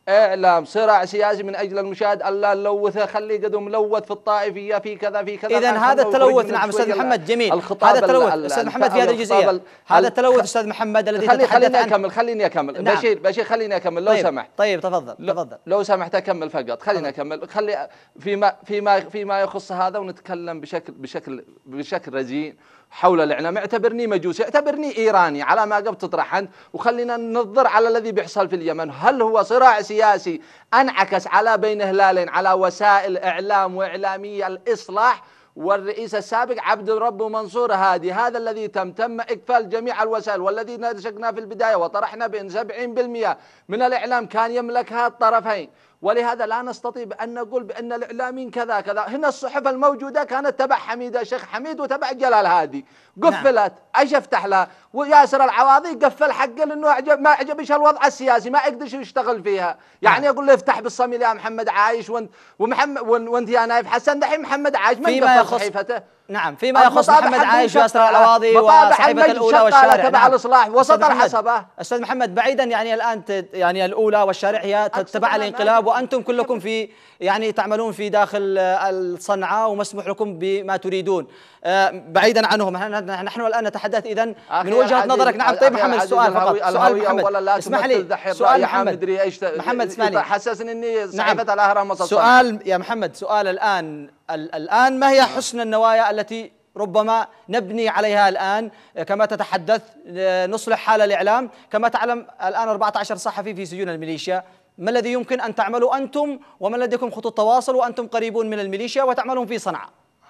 اعلام صراع سياسي من اجل المشاهد، الا نلوثه، خليه قد ملوث في الطائفيه في كذا في كذا. اذا هذا التلوث، نعم استاذ محمد، جميل، هذا التلوث استاذ محمد في هذه الجزئيه، هذا التلوث استاذ محمد الذي خلي تتحدث خليني عنه. اكمل خليني اكمل نعم. بشير بشير خليني اكمل لو طيب سمحت. طيب تفضل تفضل لو سمحت اكمل فقط، خليني اكمل. خلي فيما فيما فيما يخص هذا، ونتكلم بشكل بشكل بشكل رزين حول الاعلام. اعتبرني مجوسي، اعتبرني ايراني على ما قبل تطرح انت، وخلينا ننظر على الذي بيحصل في اليمن. هل هو صراع سياسي انعكس على بين هلالين على وسائل اعلام واعلاميه الاصلاح والرئيس السابق عبد الرب منصور هادي؟ هذا الذي تم تم اقفال جميع الوسائل، والذي نشقنا في البدايه وطرحنا بان سبعين بالمئة من الاعلام كان يملكها الطرفين. ولهذا لا نستطيع أن نقول بأن الإعلاميين كذا كذا. هنا الصحف الموجودة كانت تبع حميد الشيخ حميد وتبع جلال هادي، قفلت. نعم. ايش افتح لها؟ وياسر العواضي قفل حقه لانه عجب ما عجبش الوضع السياسي، ما يقدرش يشتغل فيها. يعني يقول له افتح بالصميل يا محمد عايش، وانت ومحمد وانت يا نايف حسن. دحين محمد عايش من قفل صحيفته. نعم، فيما يخص محمد عايش وياسر العواضي وصحيفة الأولى والشارع تبع الإصلاح وسط الحسبة. أستاذ محمد، بعيدا يعني الآن يعني الأولى والشارع هي تبع الانقلاب، وأنتم كلكم في يعني تعملون في داخل الصنعاء ومسموح لكم بما تريدون بعيدا عنهم. نحن الآن نتحدث إذن من وجهة نظرك. نعم طيب محمد، السؤال فقط، سؤال محمد اسمح لي، سؤال محمد محمد اسمح لي، حسسني إني صحيفة الأهرام. سؤال يا محمد، سؤال الآن الآن ما هي حسن النوايا التي ربما نبني عليها الآن كما تتحدث نصلح حال الإعلام؟ كما تعلم الآن أربعة عشر صحفي في سجون الميليشيا، ما الذي يمكن أن تعملوا أنتم، وما لديكم خطوط تواصل وأنتم قريبون من الميليشيا وتعملون في صنعاء؟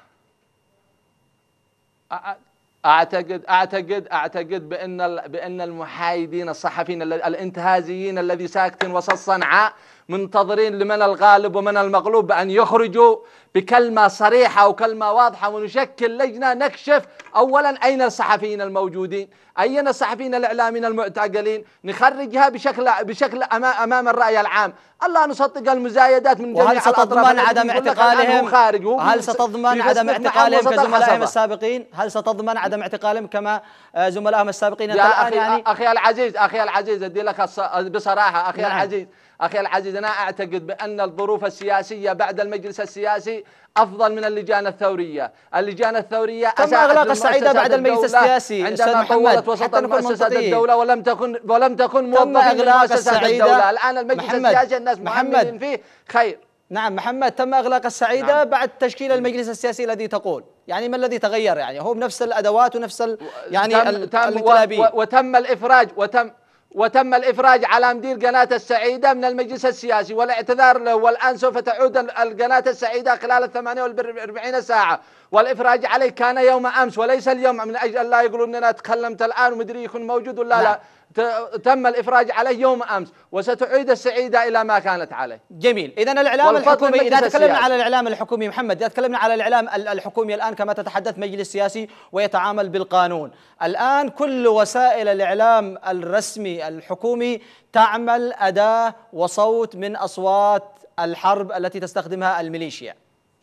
اعتقد اعتقد اعتقد بان بان المحايدين الصحفيين الانتهازيين الذي ساكتين وسط صنعاء منتظرين لمن الغالب ومن المغلوب بان يخرجوا بكلمه صريحه وكلمه واضحه، ونشكل لجنه نكشف اولا اين الصحفيين الموجودين، اين الصحفيين الاعلاميين المعتقلين، نخرجها بشكل بشكل امام الراي العام، الله نصدق المزايدات من جميع الاطراف. وهل ستضمن عدم اعتقالهم؟ هل ستضمن عدم اعتقالهم كزملائهم السابقين؟ هل ستضمن عدم اعتقالهم كما زملائهم السابقين؟ يا اخي يعني اخي العزيز اخي العزيز ادي لك بصراحه اخي نعم. العزيز أخي العزيز، أنا أعتقد بأن الظروف السياسية بعد المجلس السياسي أفضل من اللجان الثورية. اللجان الثورية تم إغلاق السعيدة بعد المجلس السياسي عندما طولت وسط مؤسسات الدولة ولم تكن ولم تكن موظفين في مؤسسات الدولة. الآن المجلس السياسي الناس مؤمنين فيه خير. نعم محمد، تم إغلاق السعيدة نعم. بعد تشكيل المجلس السياسي الذي تقول، يعني ما الذي تغير؟ يعني هو بنفس الأدوات ونفس ال يعني الانقلابية، وتم الإفراج وتم وتم الإفراج على مدير قناة السعيدة من المجلس السياسي والاعتذار له، والآن سوف تعود القناة السعيدة خلال الثمانية والأربعين ساعة، والإفراج عليه كان يوم أمس وليس اليوم، من أجل لا يقولوا أننا تكلمت الآن ومدري يكون موجود ولا لا, لا. تم الإفراج عليه يوم أمس، وستعيد السعيدة إلى ما كانت عليه. جميل. إذا الإعلام الحكومي، إذا تكلمنا على الإعلام الحكومي محمد، إذا تكلمنا على الإعلام الحكومي الآن كما تتحدث مجلس سياسي ويتعامل بالقانون، الآن كل وسائل الإعلام الرسمي الحكومي تعمل أداة وصوت من أصوات الحرب التي تستخدمها الميليشيا.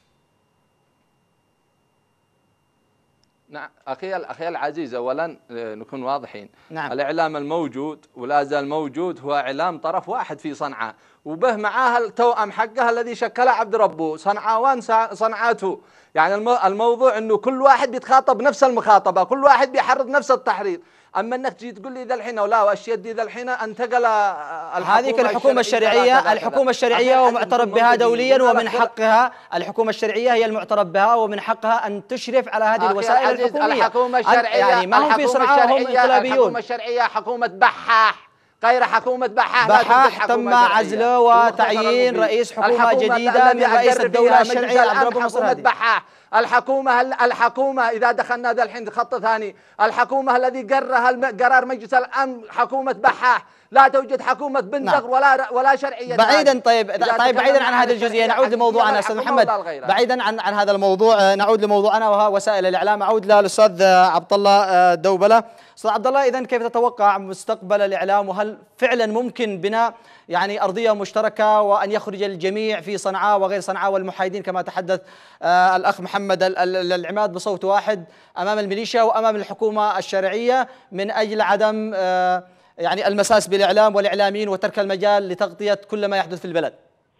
نعم أخي أخي العزيز، أولا نكون واضحين. نعم. الإعلام الموجود ولا زال موجود هو إعلام طرف واحد في صنعاء، وبه معاه التوأم حقه الذي شكله عبد ربه، صنعاوان صنعاته. يعني الموضوع أنه كل واحد بيتخاطب نفس المخاطبة، كل واحد بيحرض نفس التحريض. أما أنك تجي تقول لي ذا الحين ولا وأشياء دي ذا الحين انتقل هذيك الحكومة الشرعية، الحكومة الشرعية ومعترف بها دوليا، ومن حقها الحكومة الشرعية هي المعترف بها ومن حقها أن تشرف على هذه الوسائل الحكومية. الحكومة الشرعية يعني ما هم في صنعاء هم انقلابيون. الحكومة الشرعية حكومة بحاح، غير حكومة بحاح. بحاح تم عزله وتعيين رئيس حكومة جديدة من رئيس الدولة الشرعية عبد الرب منصور هادي. بحاح الحكومة الحكومة إذا دخلنا ذا الحين خط ثاني، الحكومة الذي قررها قرار مجلس الأمن حكومة بحاح، لا توجد حكومة بندق ولا ولا شرعية. بعيدا طيب طيب بعيدا عن هذه الجزئية نعود لموضوعنا استاذ محمد. بعيدا عن عن هذا الموضوع نعود لموضوعنا وهو وسائل الإعلام. أعود للأستاذ عبد الله دوبلة. أستاذ عبد الله، إذا كيف تتوقع مستقبل الإعلام، وهل فعلا ممكن بناء يعني أرضية مشتركة وأن يخرج الجميع في صنعاء وغير صنعاء والمحايدين كما تحدث آه الأخ محمد العماد بصوت واحد أمام الميليشيا وأمام الحكومة الشرعية من أجل عدم آه يعني المساس بالإعلام والإعلاميين وترك المجال لتغطية كل ما يحدث في البلد؟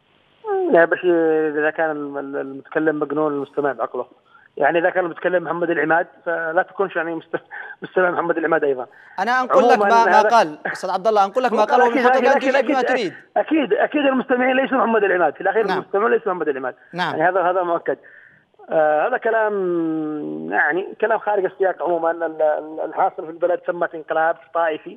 يا بشير، إذا كان المتكلم مجنون المستمع بعقله. يعني إذا كان المتكلم محمد العماد فلا تكونش يعني مستمع محمد العماد أيضا. أنا أنقل لك ما, ما قال أستاذ عبد الله، أنقل لك ما قاله من حقك أن تجيب بما تريد. أكيد أكيد المستمعين ليسوا محمد العماد، في الأخير نعم. المستمعين ليسوا محمد العماد. نعم. يعني هذا هذا مؤكد. آه هذا كلام يعني كلام خارج السياق عموما. الحاصل في البلد سمت انقلاب طائفي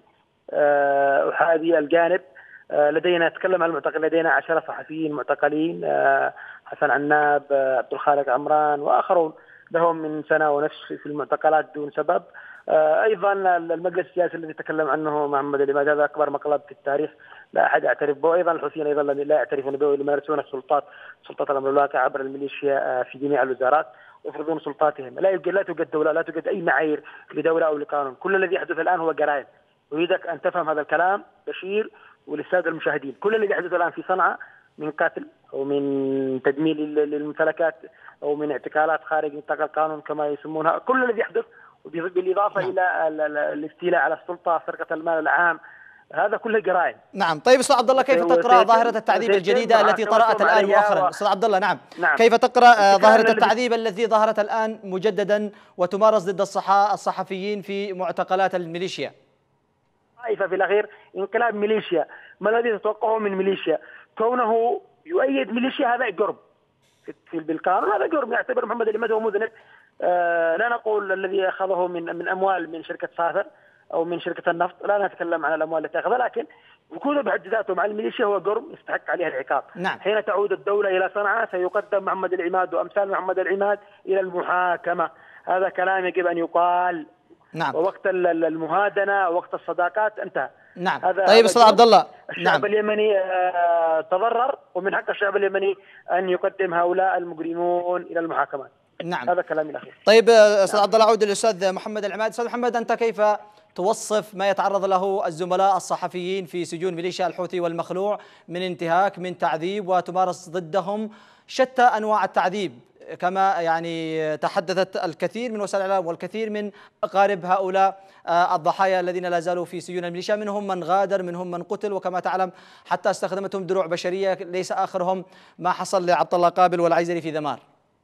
آه أحادي الجانب. آه لدينا تكلم عن المعتقل، لدينا عشرة صحفيين معتقلين، آه حسن عناب، آه عبد الخالق عمران وآخرون لهم من سنة ونصف في المعتقلات دون سبب. آه أيضا المجلس السياسي الذي تكلم عنه محمد العماد هذا أكبر مقلب في التاريخ، لا أحد يعترف به. أيضا الحوثيين أيضا لا يعترفون به، يمارسون السلطات سلطات الأمر الواقع عبر الميليشيا في جميع الوزارات ويفرضون سلطاتهم. لا يوجد لا توجد دولة، لا توجد أي معايير لدولة أو لقانون. كل الذي يحدث الآن هو جرائم. أريدك أن تفهم هذا الكلام بشير وللسادة المشاهدين. كل الذي يحدث الآن في صنعاء من قتل أو من تدمير للممتلكات أو من اعتقالات خارج نطاق القانون كما يسمونها، كل الذي يحدث بالإضافة نعم. إلى الاستيلاء على السلطة، سرقة المال العام، هذا كله جرائم. نعم. طيب استاذ عبد الله، كيف تقرا ظاهره التعذيب الجديده التي طرات الان مؤخرا؟ استاذ عبد الله نعم. نعم كيف تقرا ظاهره التعذيب التي ظهرت الان مجددا وتمارس ضد الصحفيين في معتقلات الميليشيا؟ طائفه في الاخير انقلاب ميليشيا. ما الذي تتوقعه من ميليشيا؟ كونه يؤيد ميليشيا هذا جرم في بالقانون، هذا جرم. يعتبر محمد العماد هو مذنب. آه لا نقول الذي اخذه من من اموال من شركه صافر أو من شركة النفط، لا نتكلم عن الأموال التي أخذها، لكن وجوده بحد ذاته مع الميليشيا هو جرم يستحق عليها العقاب. نعم. حين تعود الدولة إلى صنعاء سيقدم محمد العماد وأمثال محمد العماد إلى المحاكمة. هذا كلام يجب أن يقال. نعم. ووقت المهادنة ووقت الصداقات انتهى. نعم. طيب استاذ عبد الله، الشعب نعم. اليمني آه تضرر، ومن حق الشعب اليمني أن يقدم هؤلاء المجرمون إلى المحاكمات. نعم. هذا كلامي الأخير. طيب استاذ نعم. عبد الله، اعود للاستاذ محمد العماد. استاذ محمد، انت كيف توصف ما يتعرض له الزملاء الصحفيين في سجون ميليشيا الحوثي والمخلوع من انتهاك، من تعذيب، وتمارس ضدهم شتى انواع التعذيب، كما يعني تحدثت الكثير من وسائل الاعلام والكثير من اقارب هؤلاء الضحايا الذين لا زالوا في سجون الميليشيا، منهم من غادر، منهم من قتل، وكما تعلم حتى استخدمتهم دروع بشريه، ليس اخرهم ما حصل لعبد الله قابل والعيزري في ذمار.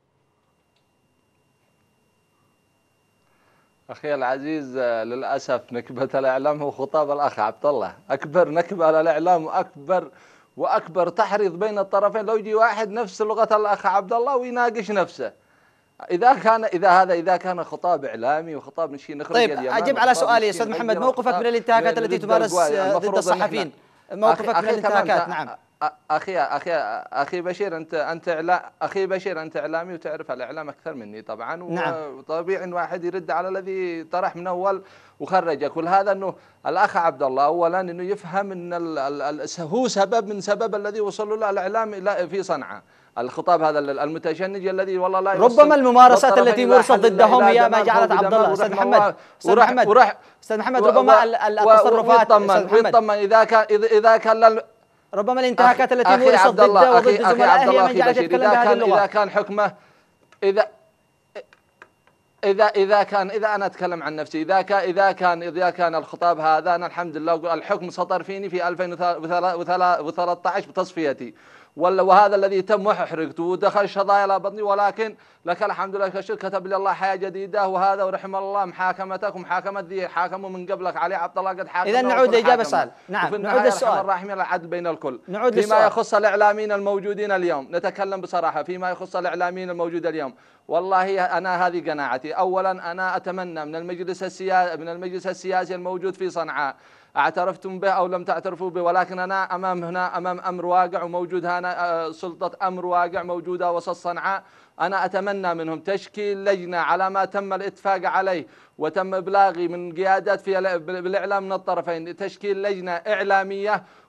أخي العزيز، للأسف نكبة الإعلام هو خطاب الأخ عبد الله. أكبر نكبة على الإعلام وأكبر وأكبر تحريض بين الطرفين. لو يجي واحد نفس لغة الأخ عبد الله ويناقش نفسه، إذا كان إذا هذا إذا كان خطاب إعلامي وخطاب نشي نخرج طيب اليمن. أجب على سؤالي أستاذ محمد، موقفك من الانتهاكات التي تمارس ضد الصحفيين، موقفك من الانتهاكات؟ نعم أخي أخي أخي بشير، أنت أنت إعلام أخي بشير أنت إعلامي وتعرف الإعلام أكثر مني طبعا. نعم. وطبيعي واحد يرد على الذي طرح من أول وخرجك. ولهذا أنه الأخ عبد الله أولا أنه يفهم أن هو سبب من سبب الذي وصل له الإعلام في صنعاء. الخطاب هذا المتشنج الذي والله لا ربما الممارسات التي مورست ضدهم هي ما جعلت عبد الله. استاذ محمد استاذ محمد استاذ محمد ربما التصرفات ويطمن اذا كان اذا كان ربما الانتهاكات التي مورست ضده وضد زملائه هي من جعلت يتكلم بهذه اللغة. إذا كان حكمه إذا إذا إذا كان إذا أنا أتكلم عن نفسي، إذا كان إذا كان إذا كان الخطاب هذا، أنا الحمد لله الحكم سطر فيني في ألفين وثلاثة عشر بتصفيتي، ولا وهذا الذي تم وحرقت ودخل شظايا إلى بطني، ولكن لك الحمد لله كشر كتب لي الله حياة جديدة. وهذا ورحم الله محاكمتك ومحاكمة ذي حاكموا من قبلك علي عبد الله قد حاكم. إذا نعود لإجابة السؤال. نعم نعود للسؤال. الرحمن العدل بين الكل. نعود فيما للسؤال. يخص الإعلاميين الموجودين اليوم، نتكلم بصراحة فيما يخص الإعلاميين الموجود اليوم. والله أنا هذه قناعتي. أولا أنا أتمنى من المجلس السياسي من المجلس السياسي الموجود في صنعاء، اعترفتم به أو لم تعترفوا به، ولكن أنا أمام هنا أمام أمر واقع وموجود هنا سلطة أمر واقع موجودة وسط صنعاء. أنا أتمنى منهم تشكيل لجنة على ما تم الاتفاق عليه وتم إبلاغي من قيادات في بالإعلام من الطرفين، تشكيل لجنة إعلامية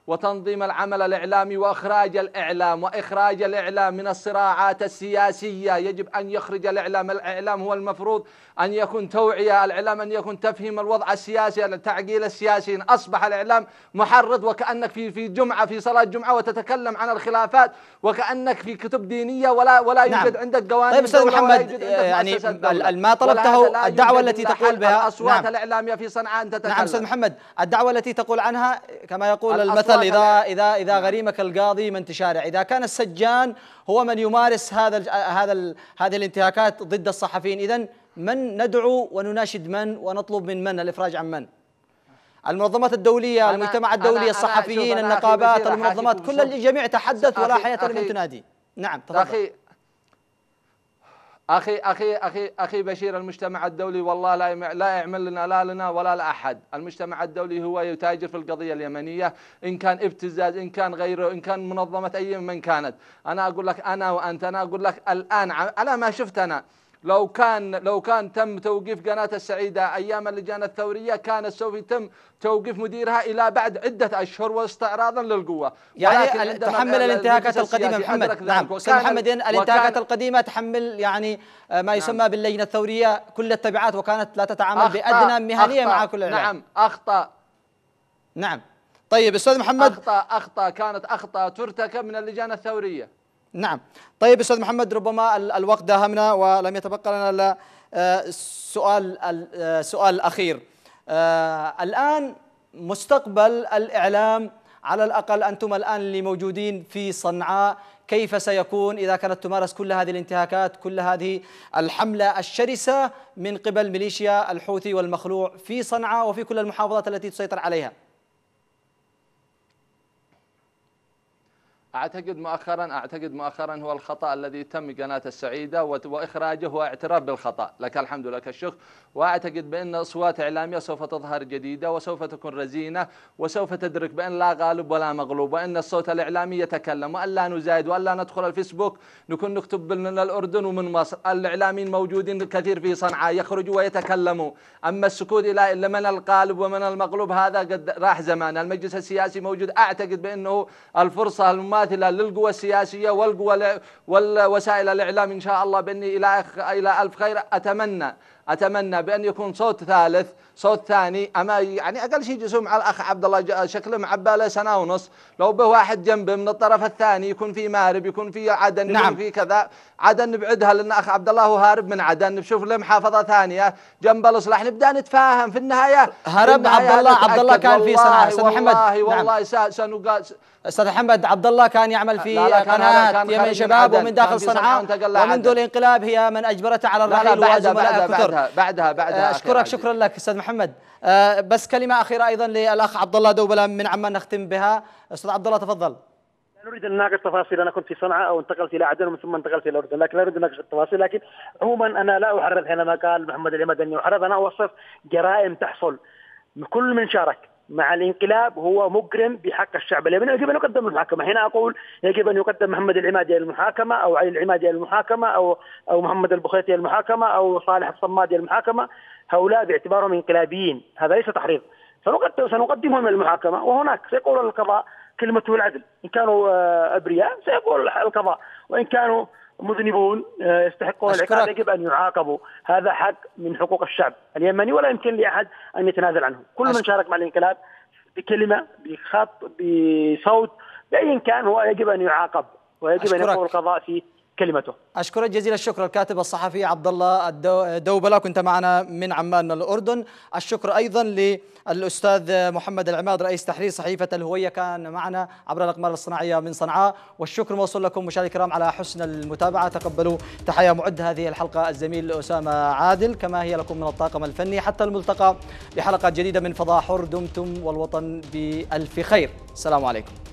وتنظيم العمل الإعلامي وإخراج الإعلام وإخراج الإعلام من الصراعات السياسية. يجب أن يخرج الإعلام. الإعلام هو المفروض أن يكون توعية، الإعلام أن يكون تفهيم الوضع السياسي، التعقيل السياسي. أصبح الإعلام محرض، وكأنك في في جمعة في صلاة جمعة وتتكلم عن الخلافات، وكأنك في كتب دينية ولا ولا نعم. يوجد عندك قوانين. طيب أستاذ محمد، يعني ما طلبته الدعوة التي تقول بها الأصوات نعم. الإعلامية في صنعاء أن تتكلم. نعم أستاذ محمد، الدعوة التي تقول عنها كما يقول المثل إذا إذا إذا غريمك القاضي من تشارع. إذا كان السجان هو من يمارس هذا هذا هذه الانتهاكات ضد الصحفيين، إذن من ندعو ونناشد من ونطلب من من الإفراج عن من؟ المنظمات الدولية، المجتمع الدولي، الصحفيين، النقابات، المنظمات، كل الجميع تحدث ولا حياة لمن تنادي. نعم تفضل. أخي أخي أخي أخي أخي بشير، المجتمع الدولي والله لا لا يعمل لنا لا لنا ولا لأحد. المجتمع الدولي هو يتاجر في القضية اليمنية، إن كان ابتزاز، إن كان غيره، إن كان منظمة أي من كانت. أنا أقول لك أنا وأنت، أنا أقول لك الآن على ما شفت أنا، لو كان لو كان تم توقيف قناة السعيدة أيام اللجان الثورية كان سوف يتم توقيف مديرها إلى بعد عدة أشهر واستعراضا للقوة. يعني تحمل الانتهاكات القديمة محمد. نعم أستاذ محمد، الانتهاكات القديمة تحمل يعني ما يسمى نعم. باللجنة الثورية كل التبعات، وكانت لا تتعامل بأدنى مهنية مع كل الإعلام. نعم أخطأ. نعم طيب أستاذ محمد، أخطأ أخطأ كانت أخطأ ترتكب من اللجان الثورية. نعم طيب أستاذ محمد، ربما الوقت داهمنا ولم يتبقى لنا إلا السؤال السؤال الأخير. الآن مستقبل الإعلام، على الأقل أنتم الآن اللي موجودين في صنعاء، كيف سيكون إذا كانت تمارس كل هذه الانتهاكات، كل هذه الحملة الشرسة من قبل ميليشيا الحوثي والمخلوع في صنعاء وفي كل المحافظات التي تسيطر عليها؟ أعتقد مؤخرا أعتقد مؤخرا هو الخطأ الذي تم قناة السعيدة وإخراجه هو اعتراف بالخطأ، لك الحمد لك الشكر. وأعتقد بأن أصوات إعلامية سوف تظهر جديدة وسوف تكون رزينة، وسوف تدرك بأن لا غالب ولا مغلوب، وأن الصوت الإعلامي يتكلم، وأن لا نزايد، وأن لا ندخل الفيسبوك نكون نكتب من الأردن ومن مصر. الإعلاميين موجودين كثير في صنعاء يخرجوا ويتكلموا، أما السكوت إلى إلا من الغالب ومن المغلوب هذا قد راح زمان. المجلس السياسي موجود، أعتقد بأنه الفرصة المماثلة للقوى السياسية والقوى والوسائل الإعلام إن شاء الله بأني إلى إلى ألف خير. أتمنى أتمنى بأن يكون صوت ثالث، صوت ثاني، أما يعني أقل شيء جسوم على الأخ عبد الله شكله معبى له سنة ونص، لو به واحد جنبه من الطرف الثاني يكون في مارب، يكون في عدن، نعم. يكون في كذا. عدن نبعدها لأن أخ عبد الله هو هارب من عدن، نشوف له محافظة ثانية جنب الإصلاح نبدأ نتفاهم. في النهاية هرب عبد الله عبد الله كان في صنعاء. أستاذ محمد والله والله نعم. سنقال أستاذ محمد، عبد الله كان يعمل في قناة يمن شباب ومن داخل صنعاء، ومنذ الانقلاب هي من أجبرته على الرحيل وزملاء كثر. بعدها بعدها بعدها أشكرك شكرا لك أستاذ محمد. أه بس كلمة أخيرة أيضا للأخ عبد الله دوبلة من عمان نختم بها. أستاذ عبد الله تفضل. لا نريد أن نناقش تفاصيل، أنا كنت في صنعاء أو انتقلت إلى عدن ومن ثم انتقلت إلى الأردن، لكن لا أريد أن نناقش التفاصيل. لكن عموما أنا لا أحرض حينما قال محمد العماد أني أحرض، أنا أوصف جرائم تحصل. كل من شارك مع الانقلاب هو مجرم بحق الشعب اليمني، يجب أن يقدم المحاكمة. هنا أقول يجب أن يقدم محمد العمادي للمحاكمة، أو علي العمادي للمحاكمة، أو أو محمد البخيتي للمحاكمة، أو صالح الصمادي للمحاكمة. هؤلاء باعتبارهم انقلابيين، هذا ليس تحريض. سنقدم سنقدمهم للمحاكمة، وهناك سيقول القضاء كلمته العدل. إن كانوا أبرياء سيقول القضاء، وإن كانوا مذنبون يستحقون العقاب يجب أن يعاقبوا. هذا حق من حقوق الشعب اليمني ولا يمكن لأحد أن يتنازل عنه. كل من شارك مع الانقلاب بكلمة، بخط، بصوت، بأي كان هو يجب أن يعاقب، ويجب أن يقول القضاء في كلمته. أشكرك جزيل الشكر الكاتب الصحفي عبد الله دوبلة، كنت معنا من عمان الأردن. الشكر أيضا للأستاذ محمد العماد رئيس تحرير صحيفة الهوية، كان معنا عبر الأقمار الصناعية من صنعاء. والشكر موصول لكم مشاهدينا الكرام على حسن المتابعة. تقبلوا تحية معد هذه الحلقة الزميل أسامة عادل، كما هي لكم من الطاقم الفني. حتى الملتقى بحلقة جديدة من فضاء حر، دمتم والوطن بألف خير. السلام عليكم.